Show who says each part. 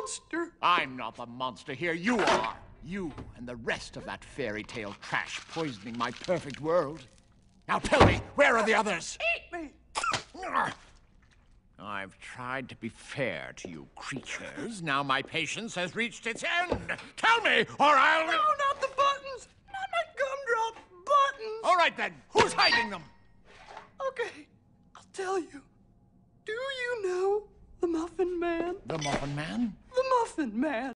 Speaker 1: monster.
Speaker 2: I'm not the monster here. You are. You and the rest of that fairy tale trash poisoning my perfect world. Now tell me, where are the others?
Speaker 1: Eat me.
Speaker 2: I've tried to be fair to you creatures. Now my patience has reached its end. Tell me, or I'll...
Speaker 1: No, not the buttons. Not my gumdrop buttons.
Speaker 2: All right, then. Who's hiding them?
Speaker 1: Okay, I'll tell you. Do you know the Muffin Man?
Speaker 2: The Muffin Man?
Speaker 1: The Muffin Man.